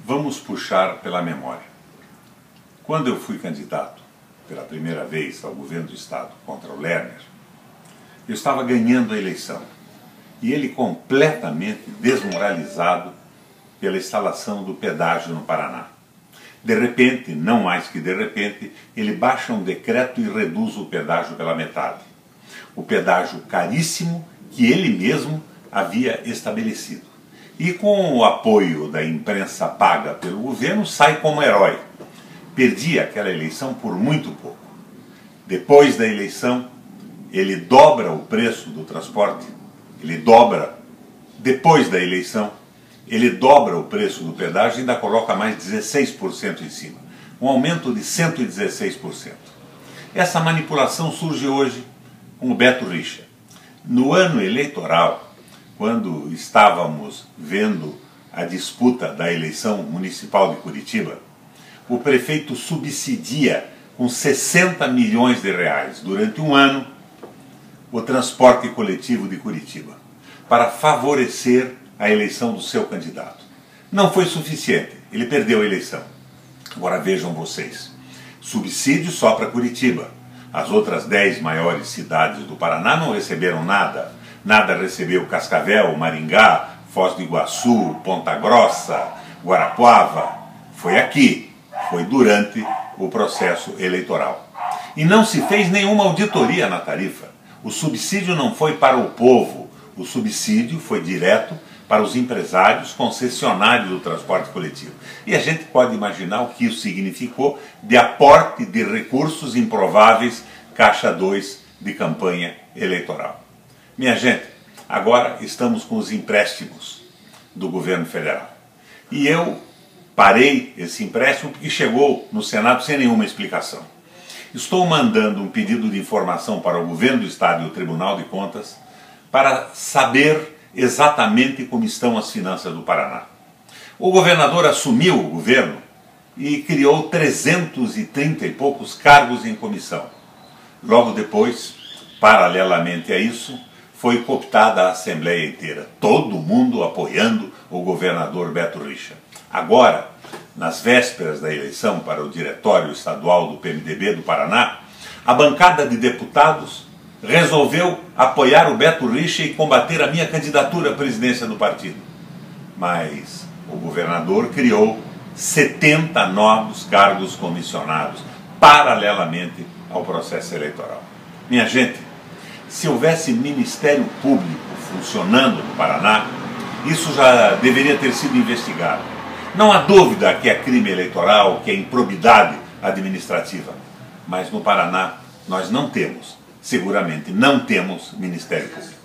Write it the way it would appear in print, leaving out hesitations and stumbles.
Vamos puxar pela memória. Quando eu fui candidato pela primeira vez ao governo do estado contra o Lerner, eu estava ganhando a eleição e ele completamente desmoralizado pela instalação do pedágio no Paraná. De repente, não mais que de repente, ele baixa um decreto e reduz o pedágio pela metade. O pedágio caríssimo que ele mesmo havia estabelecido. E com o apoio da imprensa paga pelo governo, sai como herói. Perdi aquela eleição por muito pouco. Depois da eleição, ele dobra o preço do transporte, ele dobra. Depois da eleição, ele dobra o preço do pedágio e ainda coloca mais 16% em cima. Um aumento de 116%. Essa manipulação surge hoje com o Beto Richa. No ano eleitoral, quando estávamos vendo a disputa da eleição municipal de Curitiba, o prefeito subsidia com 60 milhões de reais durante um ano o transporte coletivo de Curitiba, para favorecer a eleição do seu candidato. Não foi suficiente, ele perdeu a eleição. Agora vejam vocês, subsídio só para Curitiba. As outras 10 maiores cidades do Paraná não receberam nada. Nada recebeu Cascavel, Maringá, Foz do Iguaçu, Ponta Grossa, Guarapuava. Foi aqui, foi durante o processo eleitoral. E não se fez nenhuma auditoria na tarifa. O subsídio não foi para o povo, o subsídio foi direto para os empresários concessionários do transporte coletivo. E a gente pode imaginar o que isso significou de aporte de recursos improváveis, caixa 2 de campanha eleitoral. Minha gente, agora estamos com os empréstimos do governo federal. E eu parei esse empréstimo porque chegou no Senado sem nenhuma explicação. Estou mandando um pedido de informação para o governo do estado e o Tribunal de Contas para saber exatamente como estão as finanças do Paraná. O governador assumiu o governo e criou 330 e poucos cargos em comissão. Logo depois, paralelamente a isso, foi cooptada a Assembleia inteira, todo mundo apoiando o governador Beto Richa. Agora, nas vésperas da eleição para o Diretório Estadual do PMDB do Paraná, a bancada de deputados resolveu apoiar o Beto Richa e combater a minha candidatura à presidência do partido. Mas o governador criou 70 novos cargos comissionados, paralelamente ao processo eleitoral. Minha gente, se houvesse Ministério Público funcionando no Paraná, isso já deveria ter sido investigado. Não há dúvida que é crime eleitoral, que é improbidade administrativa. Mas no Paraná nós não temos, seguramente não temos Ministério Público.